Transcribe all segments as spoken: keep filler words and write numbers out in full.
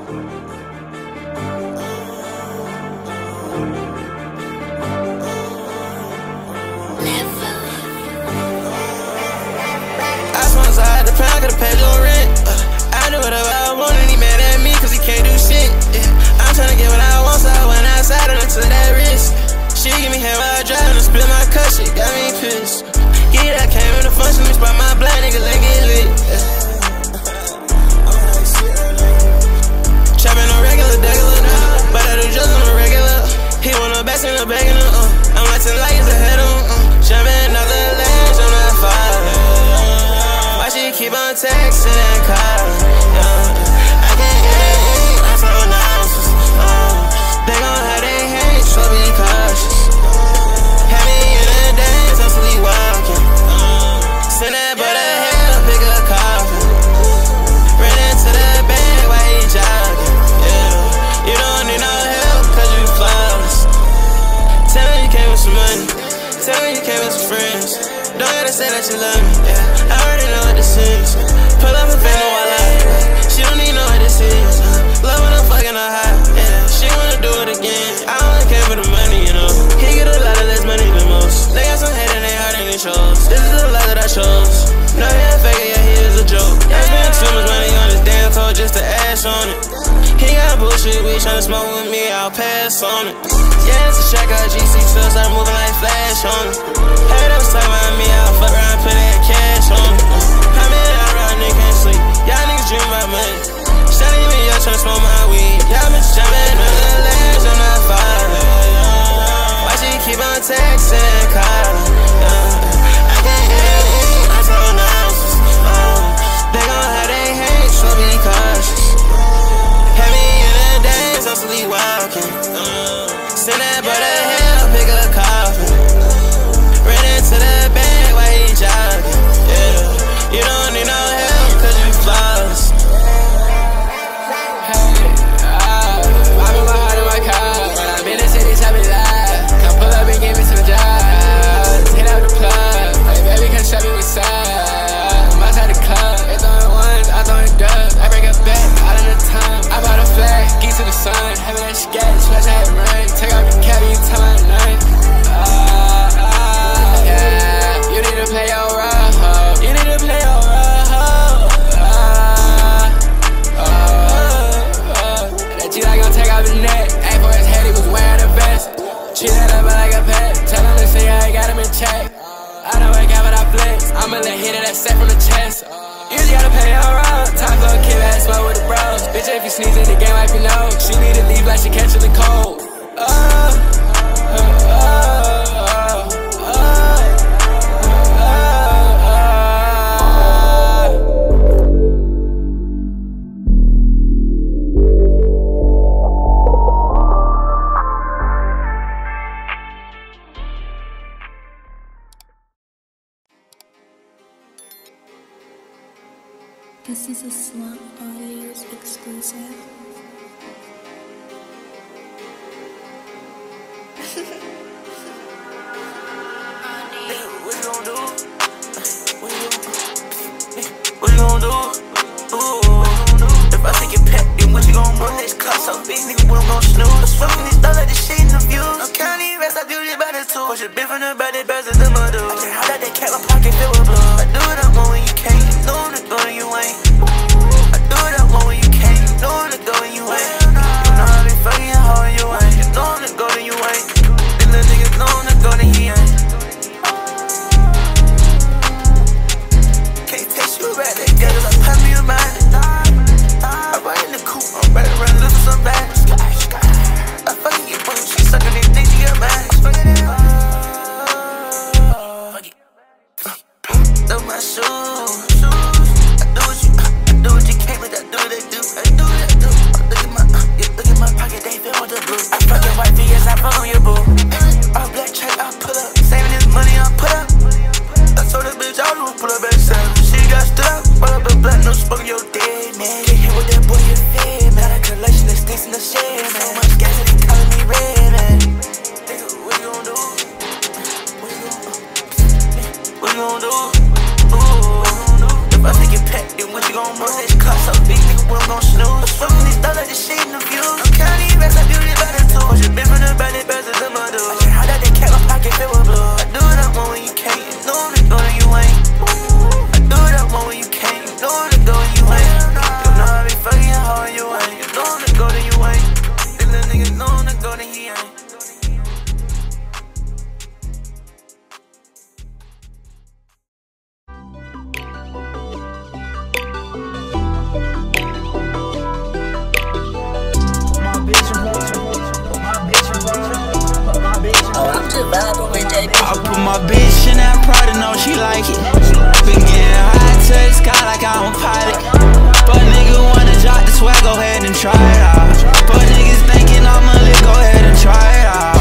Could've paid your rent. Uh, I do whatever I want and he mad at me cause he can't do shit. Yeah. I'm tryna get what I want, so I went outside and I took that risk. She give me hair while I drive and split my cut, shit got me pissed. Yeah, that came in the function, we spot my blind nigga, let get lit. Yeah. Trapping on regular, degular, but I do drugs on the regular. He wanna back in the bag in the uh. I'm watching like it's ahead of him. Uh. Jumping out the ledge on that fire. Why she keep on texting and calling? Yeah. I can't get I'm so nauseous. Uh. They gon' have they hate, so be cautious. Had me in the days, I'm sleepwalking. Uh. Send that boy to hell, pick a coffin. Ran into the bed while he jogging. Yeah. You don't need no help, cause you flawless. Tell me you came with some money. Tell me you came with some friends. Don't gotta say that you love me, yeah. I already know what this is. Pull up and feel no while I she don't need know what this is. Love when I'm fucking her hot, yeah. She wanna do it again. I only care for the money, you know. He get a lot of less money than most. They got some hate and they heart and it shows. This is the life that I chose. No, he ain't faking, yeah, he is a joke. I spent too much money on this damn toe just to ash on it. He got bullshit, we tryna smoke with me, I'll pass on it. Yeah, it's a track out G C two, start moving like Flash on it. Hey, that was talking about me, I'll fuck around, put that cash on it. I mean, I ride, nigga can't sleep. Y'all niggas dream about money. Shawty me, y'all tryna smoke my weed. Y'all bitches jumping on the ledge, I'm not fire. Why she keep on texting and calling? I can't hear it, I'm so nauseous. They gon' have they hate, so be cautious. Had me in the days, I'm sleepwalking. Uh, send that boy to hell, pick a coffin. Ran into the bed while he jogging. Yeah, you don't need no help, cause you flawless. Hey, uh, I put my heart in my car. When I'm in the city, tell me live. Come pull up and give me some jobs. Hit out the plug. Hey, baby, come show me what's up. I'm outside the club. They throwing ones, I throwing dubs. I break it back, out of the time. I bought a flag, geek to the sun. Having that sketch, watch that run. Take off your cap, you tell my none. Uh, uh, yeah. You need to play your role. You need to play your role. Uh, uh, uh. That G-Like gon' take off his neck. Ain't for his head, he was wearing a vest. Treat that up like a pet. Tell him to see I got him in check. I don't work out, but I flex. I'ma let hit it, that set from the chest. You just gotta pay her off. Time for a kid, ass smoke with the bros. Bitch, if you sneeze in the game, wipe your nose. She need to leave like she catching the cold. Oh, oh, oh, oh, oh, This is a Slump Audios exclusive. What you gon' do? What you gon' do? Ooh. If I take it pack, then what you gon' do? This car so big, nigga, what I'm gon' snooze. Smoking this stuff like this shit in the views. I'm counting rest, I do this by the two. Push your bit from the bed, it bears in the mother. I just hot out that cat, my pocket filled with blood. I do it up more when you can't. You know the door you ain't. I do it up more when you can't. You know the door you ain't. You know I be fucking your hoe and you ain't. You know the go then you ain't. Then the niggas know the go then he ain't. Can't taste you right, that girl like pass me a mind. I ride in the coupe, I'm ready to run loose with some bags. I fucking get boom, she sucking these things, she got mad. Fuck it. Throw my shoes. I do what you, I do what you can't, but I do what they do. I do what I do. Look at my, yeah, look at my pocket, they fill with the blue. I fuck your white V S, I fuck on your boo. All black check, I pull up. Saving this money, I put up. I told that bitch, I was pull up at seven. She got stood up, pull up the black, no smoke your dead, man. Get hit with that boy, you fed, man. Got a collection of sticks in the shed, man. So much gas that they calling me red, man. Nigga, what you gon' do? What you gon' do? What you gon' do? Ooh. If I take it pack, then what you gon' do? This car so big, nigga, what I'm gon' snooze. Swimming these thugs like the shit in the views. I'm counting these racks like beauty by the two. She been from the bandit best of the mother. I just heard that they kept my pocket filled with blood. I do it up more when you can't. You know when to go then you ain't. I do it up more when you can't. You know when to go then you ain't. You know I be fucking hard you ain't. You know when to go then you ain't. These little niggas know when to go then he ain't. I put my bitch in that Prada, know she like it. Been getting high to the sky like I'm a pilot. But nigga wanna drop the swag, go ahead and try it out. But niggas thinking I'ma live, go ahead and try it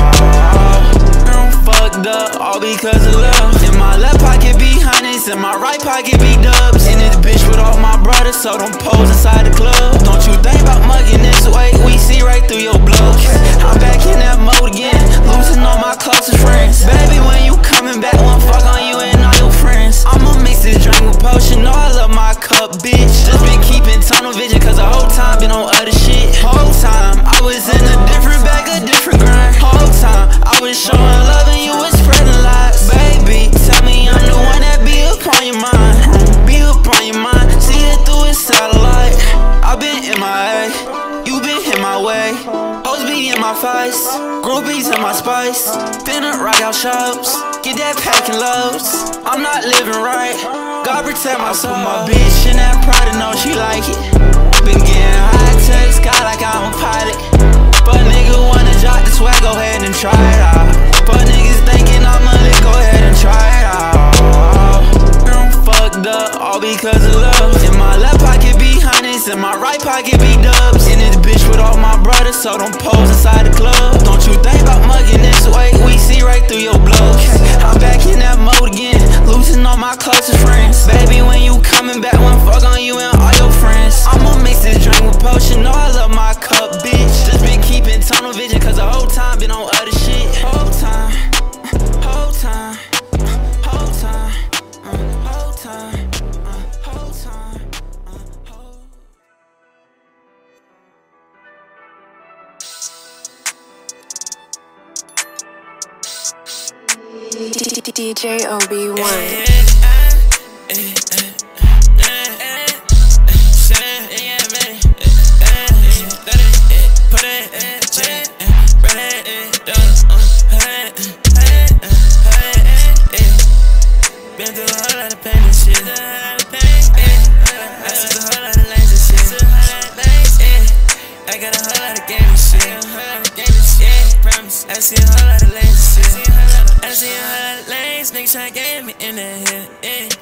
out. I'm fucked up, all because of love. In my left pocket be hundreds, in my right pocket be dubs. In this bitch with all my brothers, so don't pose inside the club. Don't you think about mugging this way, we see right through your blood. I'm back in that mode again, losing all my closest friends. Baby, when you coming back, one fuck on you and all your friends. I'ma mix this drink with potion, know I love my cup, bitch. Just been keeping tunnel vision, cause the whole time been on other shit. Whole time, I was in a different bag, a different grind. Whole time, I was showing love and you was spreading lies. Baby, tell me I'm the one that be up on your mind. Be up on your mind, see it through a satellite. I been in my A, you been in my way. Hoes be in my face, groupies in my spice. Finna rock out shows, get that packing loads. I'm not living right, God protect my soul. I put my bitch in that Prada, know she like it. Been getting high to the sky like I'm a pilot. But nigga wanna drop the swag, go ahead and try it out. But niggas thinking I'ma live, go ahead and try it out. I'm fucked up, all because of love. In my left pocket be hundreds, in my right pocket be dubs. In this bitch with all my brothers, so don't pose inside the club. Don't you think about mugging this way, we see right through your blood. I'm back in that mode again, losing all my closest friends. Baby, when you coming back, one fuck on you and all your friends. I'ma mix this drink with potion, know I love my cup, bitch. Just been keeping tunnel vision, cause the whole time been on other shit. Whole time, whole time, whole time, whole time, whole time. D J O B one. Been through a whole lot of pain and shit. I see a whole lot of lanes and shit. I got a whole lot of game and shit. Promise. I see a whole lot of lanes and shit. I see a whole lot of lanes, niggas tryna get me in the head.